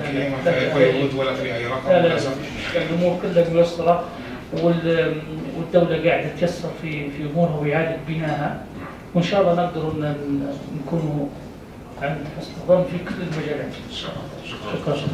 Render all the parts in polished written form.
في قيود ولا في اي رقم للاسف. الامور كلها ميسره والدوله قاعده تيسر في امورها واعاده بنائها، وان شاء الله نقدر نكونوا عند حسن الظن في كل المجالات. ان شاء الله. شكرا.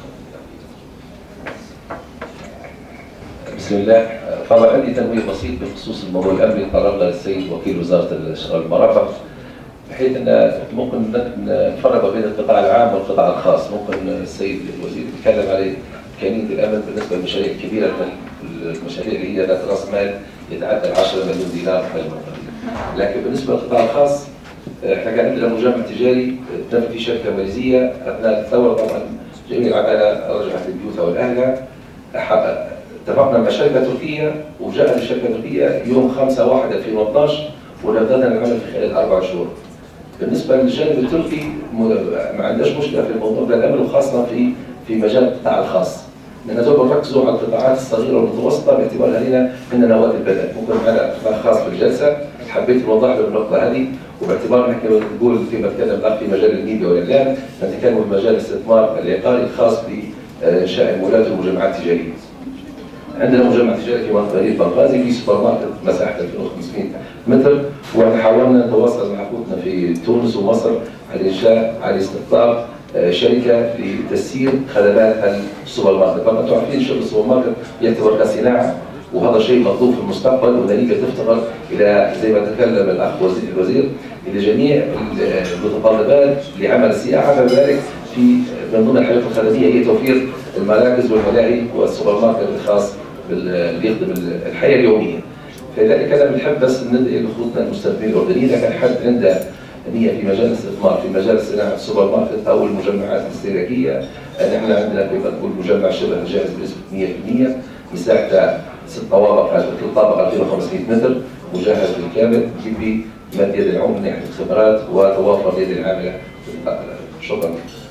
بسم الله. طبعا عندي تنويه بسيط بخصوص الموضوع الامني طرحنا للسيد وكيل وزاره الشغل والمرافق، بحيث ان ممكن نفرق بين القطاع العام والقطاع الخاص. ممكن السيد الوزير يتكلم على امكانيه الامن بالنسبه للمشاريع الكبيره، المشاريع اللي هي ذات راس مال يتعدى 10 مليون دينار لكن بالنسبه للقطاع الخاص احنا كان عندنا مجمع تجاري تم في شركه ماليزيه اثناء الثوره. طبعا جميع العماله رجعت لبيوتها والاهلها. اتفقنا مع شركه تركيه وجاء الشركه التركيه يوم 5/1/2012 ونفذنا العمل في خلال 4 شهور. بالنسبه للجانب التركي ما عندناش مشكله في الموضوع ده الامن، وخاصه في مجال القطاع الخاص، لان دول بنركزوا على القطاعات الصغيره والمتوسطه باعتبارها هنا نواه البلد. ممكن معنا قطاع خاص في الجلسه حبيت نوضح له النقطه هذه، وباعتبار نحن نقول فيما تكلم في مجال الميديا والاعلام نتكلم في مجال الاستثمار العقاري الخاص بانشاء المولات والمجمعات التجاريه. عندنا مجمع تجاري في منطقه بنغازي في سوبر ماركت مساحته 2500 متر، وحاولنا نتواصل مع اخوتنا في تونس ومصر على استقطاب شركه لتسيير خدمات السوبر ماركت. طبعا انتم عارفين شغل السوبر ماركت يعتبر كصناعه، وهذا شيء مطلوب في المستقبل، ونتيجه تفتقر الى زي ما تكلم الاخ الوزير الى جميع المتطلبات لعمل السياحه، فذلك من ضمن الحاجات الخدميه هي توفير المراكز والملاهي والسوبر ماركت الخاص اللي يخدم الحياه اليوميه. فلذلك انا بنحب بس ندعي لاخوتنا المستثمرين الاردنيين، اذا كان حد عنده نيه في مجال الاستثمار في مجال صناعه السوبر ماركت او المجمعات الاستهلاكيه. نحن عندنا كما نقول مجمع شبه جاهز بنسبه 100%، مساحته 6 طوابق، 3 طابق 2500 متر، مجهز بالكامل، يجيب مد يد العون من ناحيه الخبرات وتوافر يد العامله. شكرا.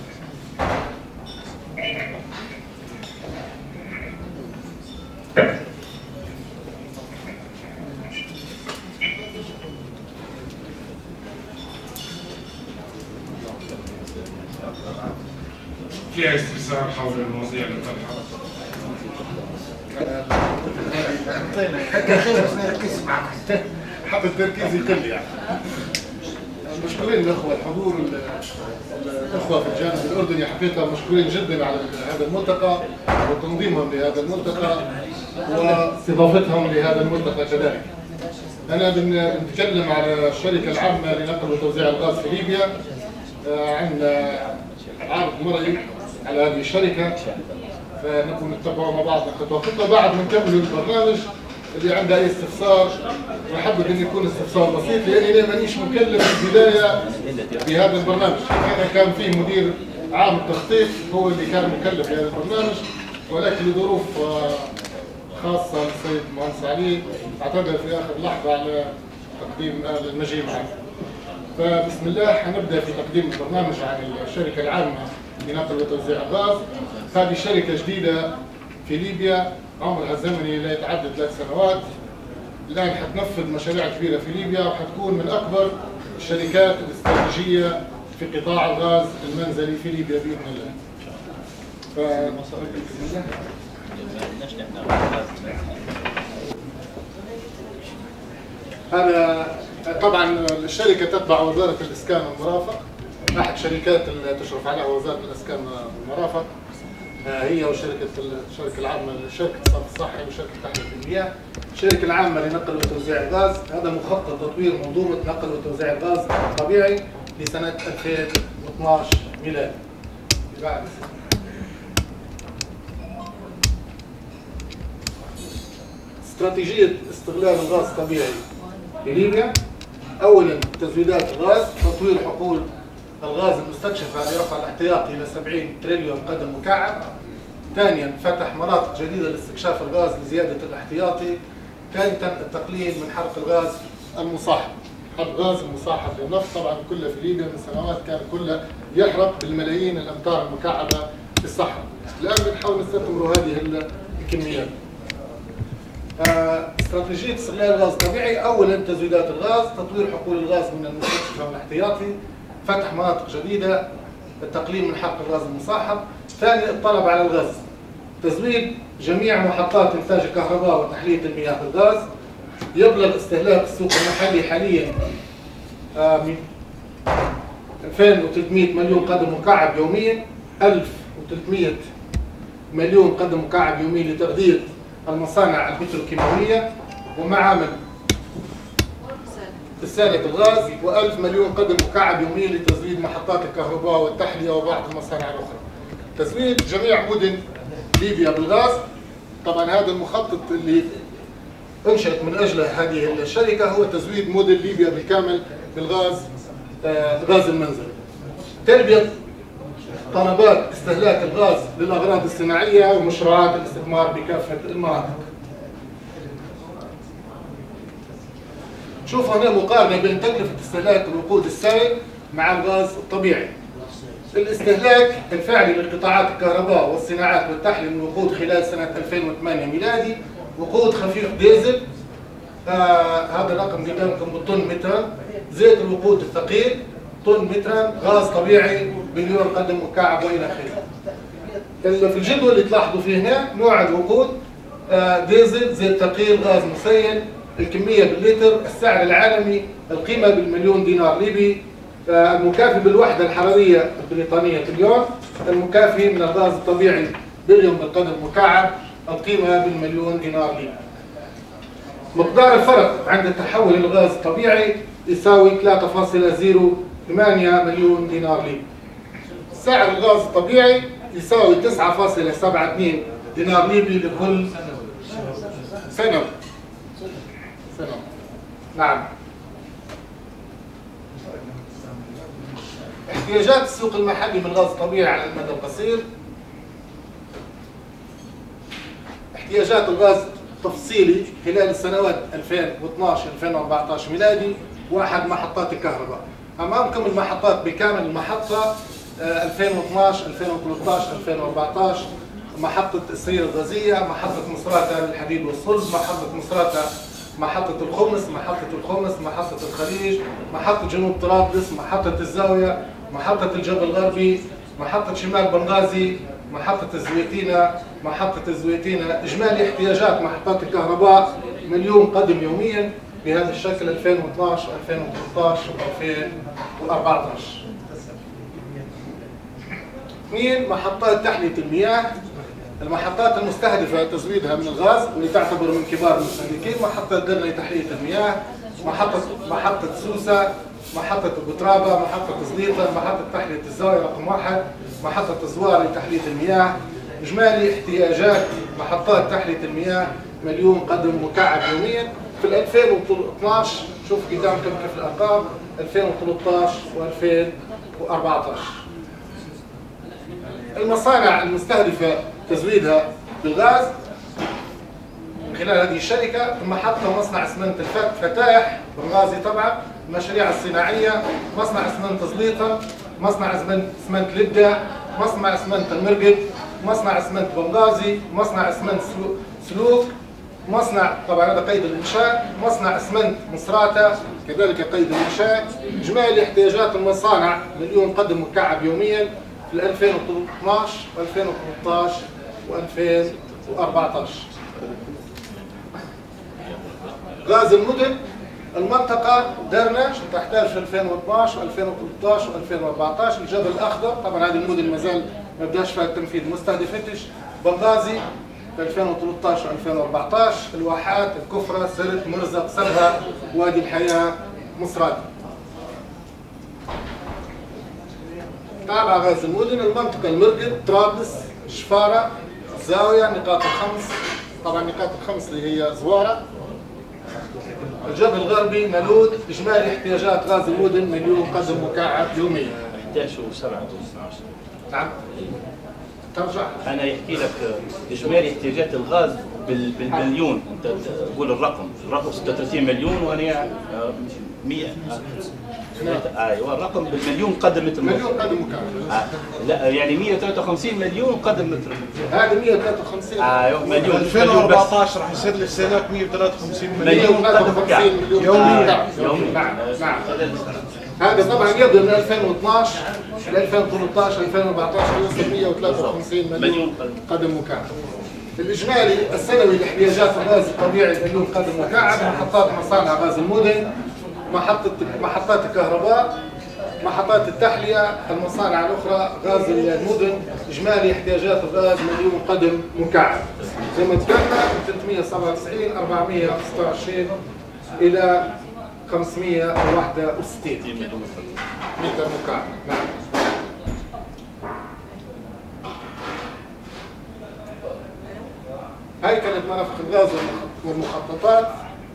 فيها استفسار حول المواضيع اللي طرحها. حتى التركيز يقل يعني. مشكورين الاخوه الحضور الاخوه في الجانب الاردني حقيقه مشكورين جدا على هذا الملتقى وتنظيمهم لهذا الملتقى واستضافتهم لهذا الملتقى كذلك. انا بنتكلم على الشركه العامه لنقل وتوزيع الغاز في ليبيا. عندنا عرض مرئي على هذه الشركه، فنكون نتبعوا مع بعض خطوه بعد ما نكملوا البرنامج. اللي عنده اي استفسار وحابب ان يكون استفسار بسيط، لاني انا مانيش مكلف في البدايه بهذا البرنامج. انا كان فيه مدير عام التخطيط هو اللي كان مكلف بهذا البرنامج، ولكن لظروف خاصه للسيد المهندس علي اعتذر في اخر لحظه على تقديم المجيء معه. فبسم الله حنبدا في تقديم البرنامج عن الشركه العامه لنقل وتوزيع الغاز. هذه شركه جديده في ليبيا، عمرها الزمني لا يتعدى 3 سنوات. الان حتنفذ مشاريع كبيره في ليبيا، وحتكون من اكبر الشركات الاستراتيجيه في قطاع الغاز المنزلي في ليبيا باذن الله. هذا طبعا الشركه تتبع وزاره الاسكان والمرافق، احد شركات اللي تشرف عليها وزاره الاسكان والمرافق، هي الشركه العامه لشركه الصرف الصحي وشركه تحليه المياه. الشركه العامه لنقل وتوزيع الغاز، هذا مخطط تطوير منظومه نقل وتوزيع الغاز الطبيعي لسنه 2012 ميلادي. استراتيجيه استغلال الغاز الطبيعي في ليبيا. اولا تزويدات الغاز، تطوير حقول الغاز المستكشفه لرفع الاحتياطي الى 70 تريليون قدم مكعب. ثانيا فتح مناطق جديده لاستكشاف الغاز لزياده الاحتياطي. ثالثا التقليل من حرق الغاز المصاحب. حرق الغاز المصاحب للنفط طبعا كله في ليبيا من سنوات كان كله يحرق بالملايين الامتار المكعبه في الصحراء. الان بنحاول نستثمروا هذه الكميات. استراتيجيه استغلال الغاز الطبيعي، اولا تزويدات الغاز، تطوير حقول الغاز من المستكشفه والاحتياطي، فتح مناطق جديده، التقليل من حق الغاز المصاحب. ثاني الطلب على الغاز، تزويد جميع محطات إنتاج الكهرباء وتحلية المياه بالغاز. يبلغ استهلاك السوق المحلي حاليا 2300 مليون قدم مكعب يوميا، 1300 مليون قدم مكعب يومي لتغذية المصانع البتروكيماوية ومعامل تسالك الغاز، و1000 مليون قدم مكعب يومي لتزويد محطات الكهرباء والتحلية وبعض المصانع الأخرى. تزويد جميع مدن ليبيا بالغاز. طبعا هذا المخطط اللي انشأت من أجله هذه الشركة هو تزويد مدن ليبيا بالكامل بالغاز، غاز المنزلي. تلبية طلبات استهلاك الغاز للأغراض الصناعية ومشروعات الاستثمار بكافة المناطق. شوف هنا مقارنة بين تكلفة استهلاك الوقود السائل مع الغاز الطبيعي. الاستهلاك الفعلي للقطاعات الكهرباء والصناعات والتحلية من الوقود خلال سنة 2008 ميلادي، وقود خفيف ديزل هذا الرقم قدامكم بالطن مترا، زيت الوقود الثقيل طن مترا، غاز طبيعي مليون قدم مكعب والى اخره. في الجدول اللي تلاحظوا فيه هنا نوع الوقود، ديزل، زيت ثقيل، غاز مسيل، الكميه باللتر، السعر العالمي، القيمه بالمليون دينار ليبي، المكافي بالوحده الحراريه البريطانيه في اليوم، المكافي من الغاز الطبيعي باليوم بالقدم مكعب، القيمه بالمليون دينار ليبي. مقدار الفرق عند التحول الى الغاز الطبيعي يساوي 3.08 مليون دينار ليبي. سعر الغاز الطبيعي يساوي 9.72 دينار ليبي لكل سنة. نعم. احتياجات السوق المحلي من الغاز الطبيعي على المدى القصير. احتياجات الغاز التفصيلي خلال السنوات 2012-2014 ميلادي، 1 محطات الكهرباء. أمامكم المحطات بكامل المحطة 2012 2013 2014 محطة السير الغازية، محطة مصراتة للحديد والصلب، محطة مصراتة، محطة الخمس، محطة الخليج، محطة جنوب طرابلس، محطة الزاوية، محطة الجبل الغربي، محطة شمال بنغازي، محطة الزويتينة. إجمالي احتياجات محطات الكهرباء مليون قدم يوميا بهذا الشكل 2012 2013 و2014. 2 محطات تحلية المياه. المحطات المستهدفة تزويدها من الغاز واللي تعتبر من كبار المستهلكين: محطة درنا لتحلية المياه، محطة سوسة، محطة البترابة، محطة زليطة، محطة تحلية الزاوية رقم 1، محطة زوار لتحلية المياه. إجمالي احتياجات محطات تحلية المياه مليون قدم مكعب يوميا. في 2012 شوف قدامكم كيف الأرقام 2013 و2014. المصانع المستهدفة تزويدها بالغاز من خلال هذه الشركة: محطة مصنع اسمنت الفتاح بنغازي، طبعا المشاريع الصناعية، مصنع اسمنت زليطة، مصنع اسمنت لبدة، مصنع اسمنت المرقد، مصنع اسمنت بنغازي، مصنع اسمنت سلوك، مصنع طبعا هذا قيد الإنشاء، مصنع اسمنت مصراتة كذلك قيد الإنشاء. إجمالي احتياجات المصانع مليون قدم مكعب يوميا في 2012 و2013 و2014. غاز المدن. المنطقة درنا تحتاج في 2012 و2013 و2014. الجبل الأخضر طبعا هذه المدن ما زال ما بداش فيها التنفيذ، مستهدفتش. بنغازي في 2013 و2014. الواحات، الكفرة، سرت، مرزق، سبها، وادي الحياة، مصراتة. تابع غاز المدن. المنطقة المرقد، طرابلس، شفارة، الزاوية، نقاط الخمس، طبعا نقاط الخمس اللي هي زوارة، الجبل الغربي، نالود. إجمالي احتياجات غاز المدن مليون قدم مكعب يوميا. 11 و7 و12. نعم. ترجع. أنا يحكي لك إجمالي احتياجات الغاز بالمليون، أنت تقول الرقم 36 مليون وأنا 100. ايوه الرقم بالمليون قدم متر مليون قدم مكعب. لا يعني 153 مليون قدم متر. هذا 153. ايوه مليون. 2014 راح يصير الاستهلاك 153 مليون قدم مكعب يومي. نعم. نعم. خلال السنه. هذا طبعا يبدأ من 2012 ل 2013 2014 يوصل 153 مليون قدم مكعب. الإجمالي السنوي لاحتياجات الغاز الطبيعي مليون قدم مكعب. محطات مصانع غاز المدن، محطات الكهرباء، محطات التحلية، المصانع الأخرى، غاز المدن، إجمالي احتياجات الغاز مليون قدم مكعب. زي ما ذكرنا 397 426 إلى 561 متر مكعب. نعم. هاي كانت مرافق الغاز والمخططات.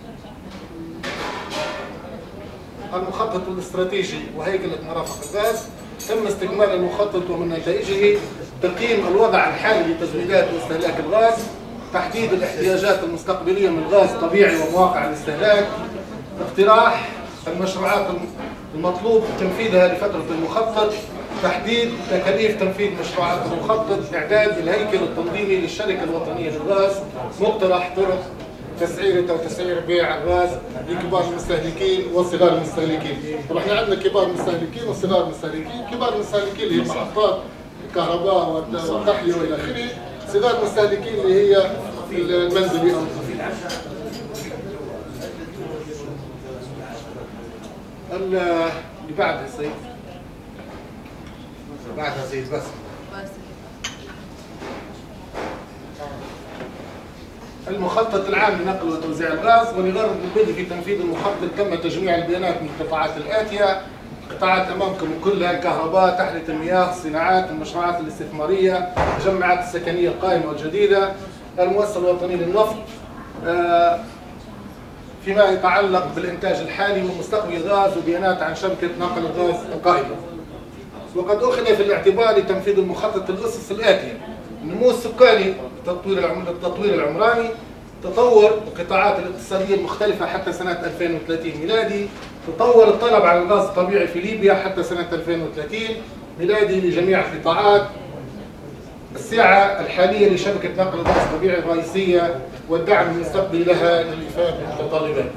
المخطط الاستراتيجي وهيكلة مرافق الغاز. تم استكمال المخطط ومن نتائجه تقييم الوضع الحالي لتزويدات واستهلاك الغاز، تحديد الاحتياجات المستقبلية من غاز طبيعي ومواقع الاستهلاك، اقتراح المشروعات المطلوب تنفيذها لفترة المخطط، تحديد تكاليف تنفيذ مشروعات المخطط، إعداد الهيكل التنظيمي للشركة الوطنية للغاز، مقترح طرق تسعيرة وتسعير بيع الغاز لكبار المستهلكين وصغار المستهلكين. طبعا احنا عندنا كبار المستهلكين وصغار المستهلكين. كبار المستهلكين اللي هي محطات الكهرباء والتحلية والى اخره، صغار المستهلكين اللي هي المنزلي او اللي بعدها سيد. بعدها سيد بس. المخطط العام لنقل وتوزيع الغاز. ولغرض البدء في تنفيذ المخطط تم تجميع البيانات من القطاعات الآتية. قطاعات أمامكم كلها: الكهرباء، تحلية المياه، الصناعات، المشروعات الاستثمارية، الجماعات السكنية القائمة والجديدة، المؤسسة الوطنية للنفط، فيما يتعلق بالإنتاج الحالي ومستقبل الغاز، وبيانات عن شبكة نقل الغاز القائمة. وقد أخذ في الاعتبار لتنفيذ المخطط الأسس الآتية: النمو السكاني، التطوير العمراني، تطور القطاعات الاقتصادية المختلفة حتى سنة 2030 ميلادي، تطور الطلب على الغاز الطبيعي في ليبيا حتى سنة 2030 ميلادي لجميع القطاعات، السعة الحالية لشبكة نقل الغاز الطبيعي الرئيسية والدعم المستقبلي لها للإيفاء بالمتطلبات.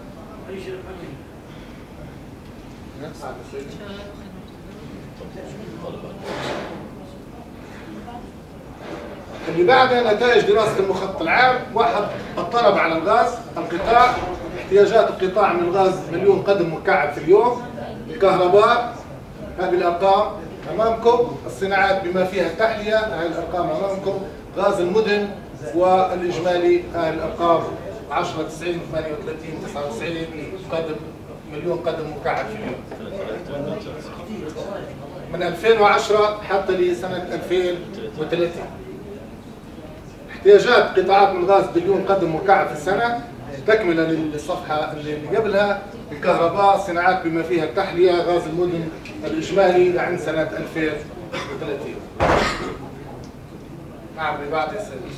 اللي بعدها نتائج دراسة المخطط العام. 1. الطلب على الغاز. القطاع، احتياجات القطاع من الغاز مليون قدم مكعب في اليوم. الكهرباء، هذه الأرقام أمامكم. الصناعات بما فيها التحلية، هذه الأرقام أمامكم. غاز المدن والإجمالي، هذه الأرقام 10 90 38 99 قدم مليون قدم مكعب في اليوم من 2010 حتى لسنة 2030. احتياجات قطاعات من الغاز بليون قدم مكعب في السنة تكملة للصفحة اللي قبلها. الكهرباء، صناعات بما فيها التحلية، غاز المدن، الإجمالي لعند سنة 2030. نعم اللي بعد يا سيدي.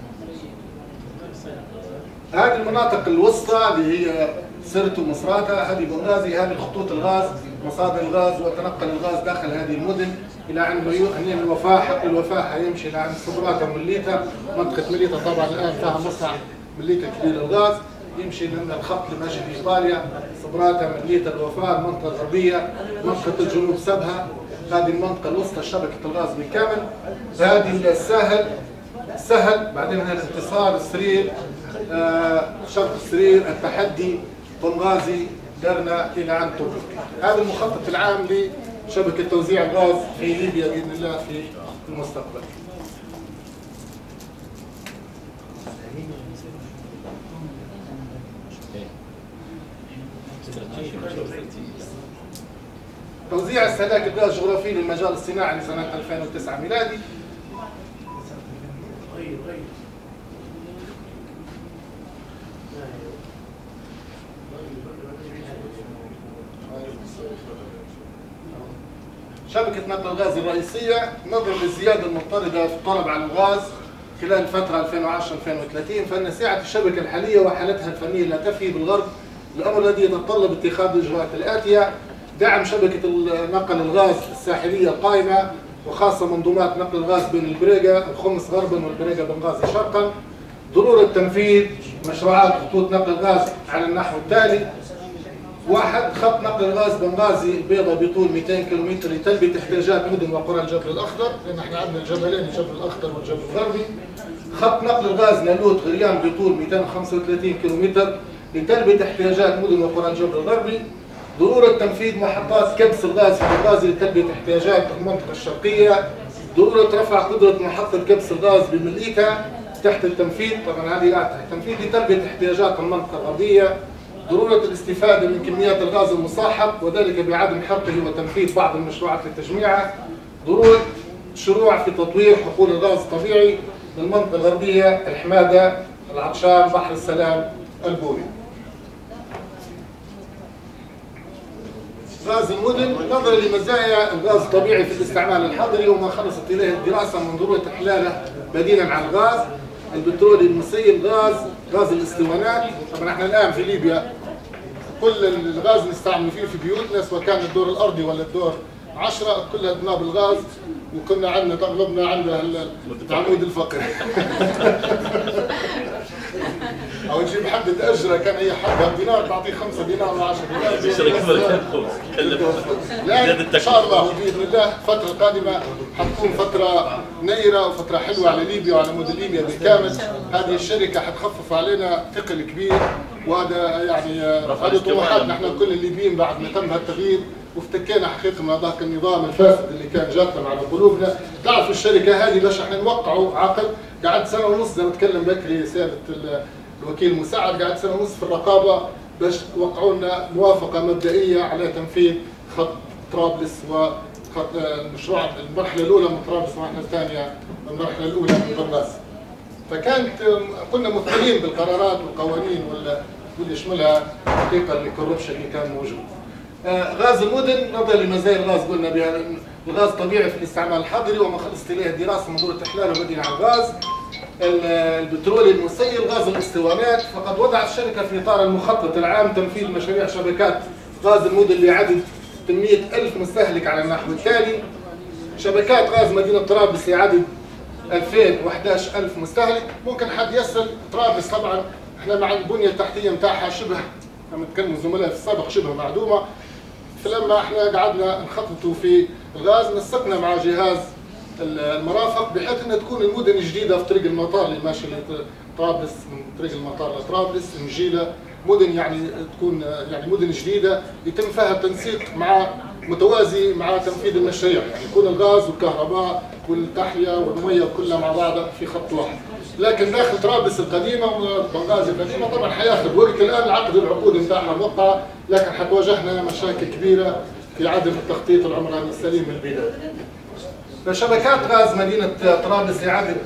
هذه المناطق الوسطى اللي هي سرت ومصراتة، هذه بنغازي، هذه خطوط الغاز، مصادر الغاز وتنقل الغاز داخل هذه المدن الى عند هنين الوفاء. حقل الوفاء حيمشي الى عند صبراته ومليته. منطقه مليته طبعا الان فيها مصنع مليته كبير للغاز، يمشي من الخط اللي ماشي في ايطاليا، صبراته، مليته، الوفاء، المنطقه الغربيه، منطقه الجنوب سبها، هذه المنطقه الوسطى شبكه الغاز بالكامل. هذه السهل، بعدين هنا الانتصار، السرير، شرق السرير، التحدي، بنغازي، درنا الى عند طوبق. هذا المخطط العام لشبكه توزيع الغاز في ليبيا باذن الله في المستقبل. توزيع استهلاك الغاز الجغرافي للمجال الصناعي لسنه 2009 ميلادي. شبكة نقل الغاز الرئيسية، نظرا للزيادة المضطردة في الطلب على الغاز خلال الفترة 2010-2030 فإن سعة الشبكة الحالية وحالتها الفنية لا تفي بالغرب، الأمر الذي يتطلب اتخاذ الإجراءات الآتية: دعم شبكة نقل الغاز الساحلية القائمة وخاصة منظومات نقل الغاز بين البريقة الخمس غربا والبريقة بنغازي شرقا، ضرورة تنفيذ مشروعات خطوط نقل الغاز على النحو التالي: واحد، خط نقل الغاز بنغازي البيضاء بطول 200 كيلومتر لتلبية احتياجات مدن وقرى الجبل الأخضر، لأن احنا عندنا الجبلين الجبل الأخضر والجبل الغربي. خط نقل الغاز نالوت غريان بطول 235 كيلومتر لتلبية احتياجات مدن وقرى الجبل الغربي. ضرورة تنفيذ محطات كبس الغاز في بنغازي لتلبية احتياجات المنطقة الشرقية. ضرورة رفع قدرة محطة كبس الغاز بمليكا تحت التنفيذ، طبعا هذه تحت التنفيذ لتلبية احتياجات المنطقة الغربية. ضرورة الاستفادة من كميات الغاز المصاحب وذلك بعدم حرقه وتنفيذ بعض المشروعات لتجميعه. ضرورة شروع في تطوير حقول الغاز الطبيعي للمنطقة الغربية، الحمادة، العطشان، بحر السلام، البوري. غاز المدن، نظرا لمزايا الغاز الطبيعي في الاستعمال الحضري وما خلصت اليه الدراسه من ضروره احلاله بديلا عن الغاز البترولي المسيل، غاز الاسطوانات. طبعا احنا الان في ليبيا كل الغاز نستعمل فيه في بيوتنا، سواء كان الدور الارضي ولا الدور 10، كلها بناب الغاز، وكنا عندنا تغلبنا عند العمود الفقري. او تجيب حد تاجره كان هي حقها بدينار تعطيه 5 دينار ولا 10 دينار. لا ان شاء الله باذن الله الفتره القادمه حتكون فتره نيره وفتره حلوه على ليبيا وعلى مدن ليبيا بالكامل. هذه الشركه حتخفف علينا ثقل كبير، وهذا يعني هذه طموحاتنا احنا كل الليبيين بعد ما تم هالتغيير وافتكينا حقيقه من ذاك النظام الفاسد اللي كان جاثم على قلوبنا. تعرفوا الشركه هذه باش احنا نوقعوا عقد قعدت سنه ونص زي ما تكلم بكري سياده الوكيل المساعد، قعدت سنه ونص في الرقابه باش وقعوا لنا موافقه مبدئيه على تنفيذ خط طرابلس وخط المشروع المرحله الاولى من طرابلس والمرحله الثانيه المرحله الاولى من بنغازي. فكانت كنا مثقلين بالقرارات والقوانين واللي يشملها حقيقه الكوربشن اللي كان موجود. غاز المدن، نظرا لمزايا الغاز قلنا بها الغاز طبيعي في الاستعمال الحضري وما خلصت اليه الدراسه من ضروره احلاله بديل عن الغاز البترولي المسيل، غاز الاسطوانات. فقد وضعت الشركه في اطار المخطط العام تنفيذ مشاريع شبكات غاز المدن لعدد 800,000 مستهلك على النحو التالي: شبكات غاز مدينه طرابلس لعدد 2011,000 مستهلك. ممكن حد يسال طرابلس، طبعا احنا مع البنيه التحتيه نتاعها شبه لما نتكلم الزملاء في السابق شبه معدومه. فلما احنا قعدنا نخططوا في الغاز نسقنا مع جهاز المرافق بحيث انها تكون المدن الجديده في طريق المطار اللي ماشي لطرابلس، من طريق المطار لطرابلس نجيله مدن يعني تكون يعني مدن جديده يتم فيها التنسيق مع متوازي مع تنفيذ المشاريع، يعني يكون الغاز والكهرباء والتحليه والميه كلها مع بعضها في خط واحد. لكن داخل طرابلس القديمه وبنغازي القديمه طبعا حياخذ وقت. الان عقد العقود نتاعها موقعه، لكن حتواجهنا مشاكل كبيره في عدم التخطيط العمراني السليم من البدايه. فشبكات غاز مدينه طرابلس لعدد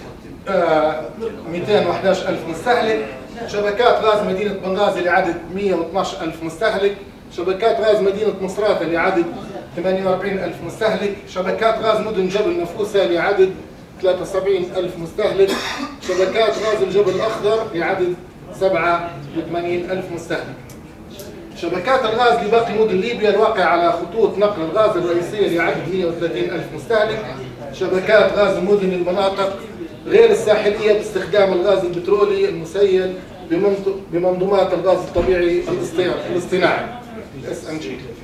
211,000 مستهلك، شبكات غاز مدينه بنغازي لعدد 112,000 مستهلك، شبكات غاز مدينه مصراتة لعدد 48,000 مستهلك، شبكات غاز مدن جبل نفوسه لعدد 73,000 مستهلك، شبكات غاز الجبل الأخضر لعدد 87,000 مستهلك. شبكات الغاز لباقي مدن ليبيا الواقع على خطوط نقل الغاز الرئيسية لعدد 130,000 مستهلك. شبكات غاز مدن المناطق غير الساحلية باستخدام الغاز البترولي المسيل بمنظومات الغاز الطبيعي الاصطناعي SNG.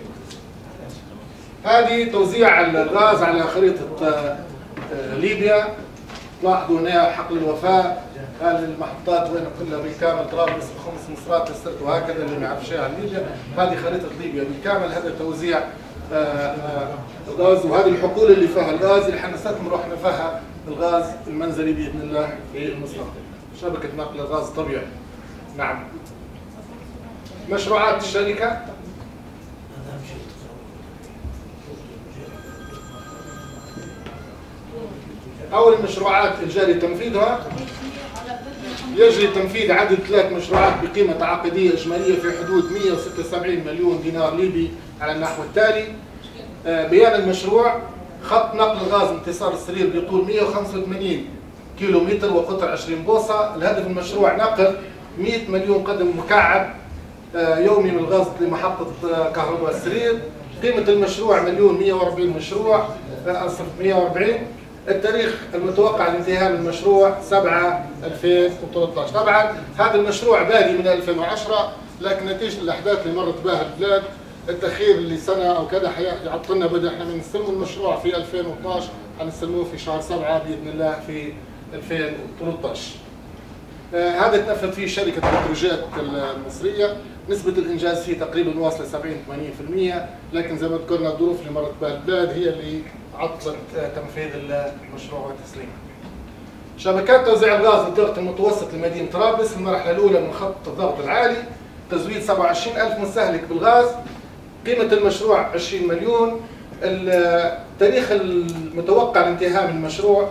هذه توزيع الغاز على خريطة ليبيا. لاحظوا هنا حقل الوفاء، هذه المحطات وين كلها بالكامل، طرابلس بخمس مصرات السرت وهكذا اللي ما يعرف شيء عن ليبيا. هذه خريطة ليبيا بالكامل، هذا توزيع الغاز، وهذه الحقول اللي فيها الغاز اللي حنستثمر احنا فيها الغاز المنزلي باذن الله في المستقبل. شبكة نقل الغاز الطبيعي. نعم. مشروعات الشركة. أول المشروعات الجاري تنفيذها، يجري تنفيذ عدد 3 مشروعات بقيمة تعاقدية إجمالية في حدود 176 مليون دينار ليبي على النحو التالي. بيان المشروع: خط نقل الغاز انتصار السرير بطول 185 كيلو متر وقطر 20 بوصة. الهدف المشروع نقل 100 مليون قدم مكعب يومي من الغاز لمحطة كهرباء السرير. قيمة المشروع 140. التاريخ المتوقع لانتهاء المشروع 7/2013. طبعا هذا المشروع بادي من 2010 لكن نتيجه الاحداث اللي مرت بها البلاد التاخير اللي سنه او كذا حيعطلنا. بدا احنا بنستلم المشروع في 2012 حنستلموه في شهر 7 باذن الله في 2013. هذا تنفذ فيه شركه البتروجيت المصريه، نسبه الانجاز فيه تقريبا واصله 70-80%، لكن زي ما ذكرنا الظروف اللي مرت بها البلاد هي اللي عطلت تنفيذ المشروع وتسليمه. شبكات توزيع الغاز للضغط المتوسط لمدينه طرابلس، المرحله الاولى من خط الضغط العالي، تزويد 27,000 مستهلك بالغاز، قيمه المشروع 20 مليون، التاريخ المتوقع لانتهاء من المشروع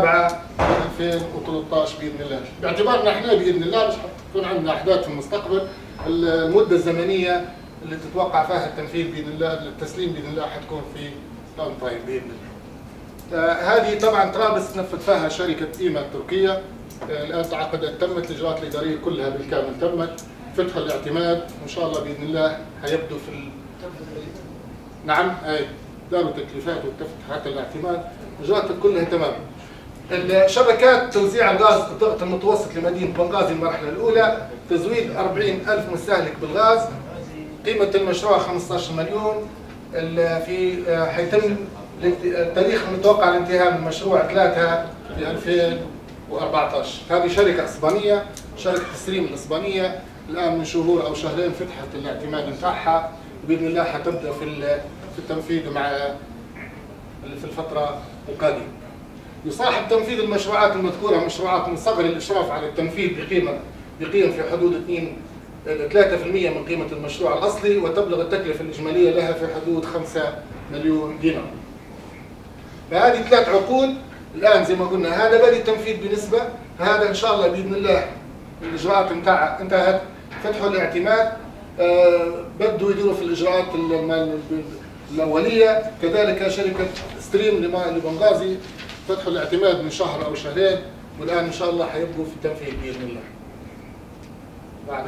7/2013 باذن الله. باعتبارنا احنا باذن الله مش حتكون عندنا احداث في المستقبل، المده الزمنيه اللي تتوقع فيها التنفيذ باذن الله، التسليم باذن الله حتكون في اون تايم باذن الله. هذه طبعا طرابلس نفذ فيها شركه ايما التركيه، الان تعاقدات تمت، الاجراءات الاداريه كلها بالكامل تمت، فتح الاعتماد وان شاء الله باذن الله هيبدو في نعم داروا تكليفات وتفتح الاعتماد، الاجراءات كلها تمام. الشبكات توزيع الغاز الضغط المتوسط لمدينه بنغازي المرحله الاولى، تزويد 40,000 مستهلك بالغاز، قيمه المشروع 15 مليون، في حيتم التاريخ المتوقع لانتهاء من المشروع 3 في 2014. هذه شركه اسبانيه، شركه ستريم الاسبانيه، الان من شهور او شهرين فتحت الاعتماد نتاعها، باذن الله حتبدا في التنفيذ في الفتره القادمه. يصاحب تنفيذ المشروعات المذكوره مشروعات من صغر الاشراف على التنفيذ بقيم في حدود 3% من قيمه المشروع الاصلي، وتبلغ التكلفه الاجماليه لها في حدود 5 مليون دينار. فهذه 3 عقود الان زي ما قلنا، هذا بدأ التنفيذ بنسبه، هذا ان شاء الله باذن الله الاجراءات انتهت، فتحوا الاعتماد، بدوا يديروا في الاجراءات الاوليه، كذلك شركه ستريم لبنغازي فتحوا الاعتماد من شهر او شهرين، والان ان شاء الله حيبقوا في التنفيذ باذن الله. بعد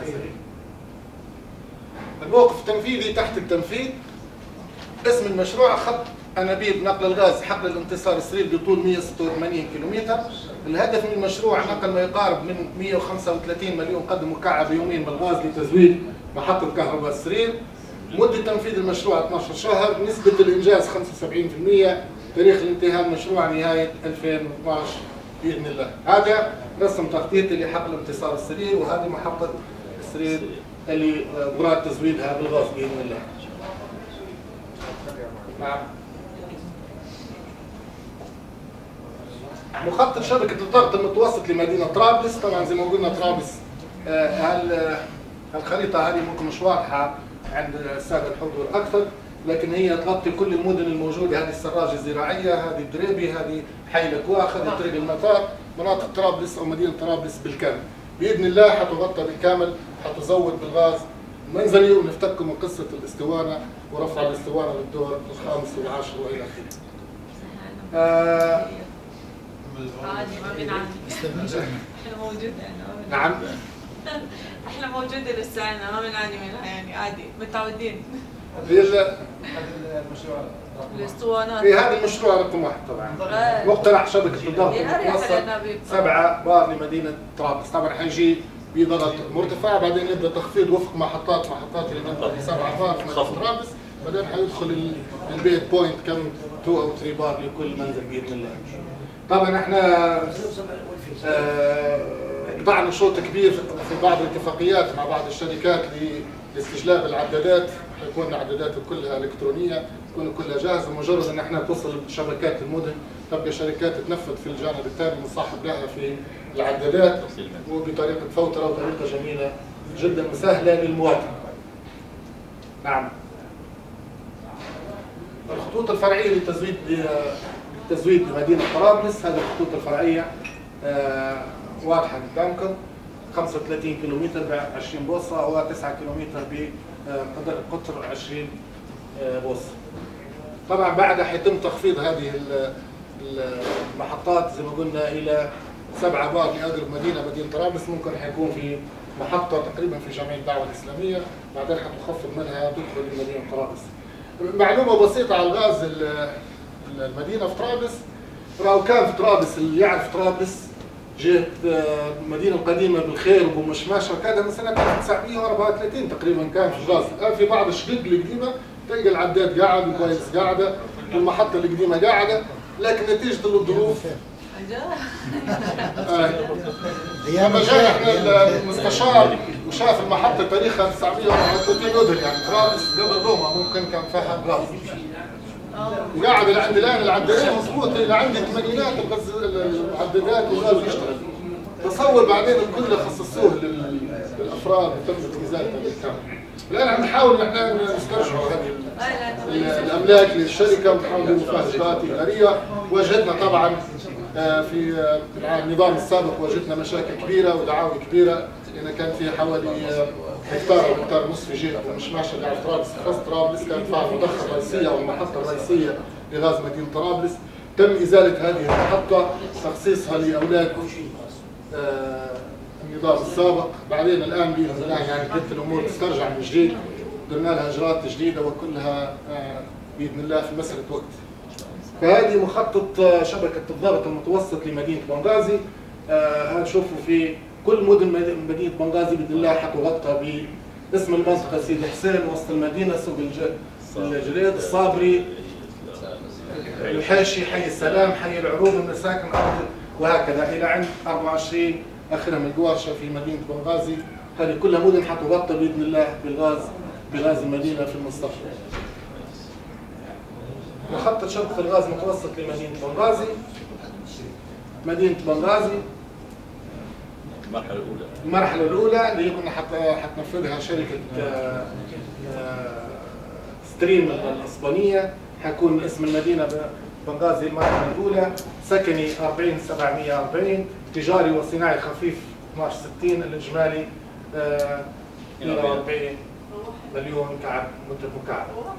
الموقف التنفيذي تحت التنفيذ. اسم المشروع خط انابيب نقل الغاز حقل الانتصار السرير بطول 186 كيلومتر. الهدف من المشروع نقل ما يقارب من 135 مليون قدم مكعب يوميا من الغاز لتزويد محطه كهرباء السرير. مده تنفيذ المشروع 12 شهر، نسبه الانجاز 75%، تاريخ الانتهاء المشروع نهايه 2012 باذن الله. هذا رسم تخطيطي لحقل انتصار السرير، وهذه محطه السرير اللي مراد تزويدها بالغاز باذن الله. نعم. مخطط شبكه الضغط المتوسط لمدينه طرابلس، طبعا زي ما قلنا طرابلس الخريطه هذه ممكن مش واضحه عند الساده الحضور اكثر، لكن هي تغطي كل المدن الموجوده، هذه السراج الزراعيه، هذه الدريبي، هذه حي الاكواخ، هذه طريق المطار، مناطق طرابلس او مدينه طرابلس بالكامل. باذن الله حتغطى بالكامل، حتزود بالغاز منزلي، ونفتكم من قصه الاستوانه ورفع الاستوانه للدور الخامس والعاشر والى اخره. عادي ما بنعاني. احنا موجودين. نعم. احنا موجودين لساعنا ما بنعاني منها، يعني عادي متعودين. الاسطوانات. في هذا المشروع رقم 1 طبعا. مقترح شبكه الضغط المتوسط 7 بار لمدينه طرابلس، طبعا حيجي بضغط مرتفع، بعدين يبدا تخفيض وفق محطات اللي نبدا 7 بار في مدينه طرابلس، بعدين حيدخل البيت بوينت كم 2 أو 3 بار لكل منزل باذن الله. طبعا احنا ضعنا شوط كبير في بعض الاتفاقيات مع بعض الشركات لاستجلاب العدادات، حيكون عدادات كلها الكترونيه، تكون كلها جاهزه، مجرد ان احنا توصل شبكات المدن تبقى شركات تنفذ في الجانب الثاني مصاحب لها في العدادات، وبطريقه فوتره وطريقه جميله جدا وسهله للمواطن. نعم. الخطوط الفرعيه لتزويد مدينه طرابلس، هذه الخطوط الفرعيه واضحه قدامكم، 35 كيلومتر ب 20 بوصه، و 9 كيلومتر بقطر 20 بوصه. طبعا بعدها حيتم تخفيض هذه المحطات زي ما قلنا الى 7 بار لاقرب مدينه طرابلس، ممكن حيكون في محطه تقريبا في جمعيه الدعوه الاسلاميه، بعدين حتخفض منها تدخل لمدينه طرابلس. معلومه بسيطه على الغاز المدينه في طرابلس، لو كان في طرابلس اللي يعرف طرابلس جهة المدينة القديمة بالخير وبمشماشة وكذا من سنة 1934 تقريبا كان في الغاز. الآن في بعض الشقق القديمة تلقى العداد قاعد والكويس قاعدة والمحطة القديمة قاعدة، لكن نتيجة الظروف لما جاء احنا المستشار وشاف المحطة تاريخها 1934 أذن يعني طرابلس قبل روما ممكن كان فيها غاز. وقاعد عند الآن العدادات مضبوط إلى عند الثمانينات العدادات والغاز يشتغل. تصور بعدين الكل خصصوه للأفراد وتم إزالته بالكامل. الآن عم نحاول نحن نسترجعوا هذه الأملاك للشركة ونحاول مفاهمات إدارية. واجهتنا طبعا في النظام السابق واجهتنا مشاكل كبيرة ودعاوي كبيرة، لأن كان في حوالي هكتار أو هكتار ونصف في جهة المشماشة اللي على طرابلس. خاصة طرابلس كانت فيها المضخة الرئيسية والمحطة الرئيسية لغاز مدينة طرابلس. تم إزالة هذه المحطة، تخصيصها لأولاد النظام السابق. بعدين الآن بإذن الله يعني بدأت الأمور تسترجع من جديد، درنا لها إجراءات جديدة وكلها بإذن الله في مسألة وقت. فهذه مخطط شبكة الضغط المتوسط لمدينة بنغازي. هنشوفوا في كل مدن مدينة بنغازي بإذن الله حتغطى باسم المنطقة سيدي حسين، وسط المدينة، سوق الجريد، الصابري، الحاشي، حي السلام، حي العروض، المساكن، وهكذا إلى عند 24 آخرها من القواشة في مدينة بنغازي. هذه كلها مدن حتغطى بإذن الله بغاز المدينة في المستقبل. مخطط شبكة الغاز المتوسط لمدينة بنغازي. مدينة بنغازي المرحلة الأولى اللي كنا حتنفذها شركة ستريم الإسبانية. حيكون اسم المدينة بنغازي المرحلة الأولى، سكني 40740، تجاري وصناعي خفيف 1260، الإجمالي 42 مليون متر مكعب.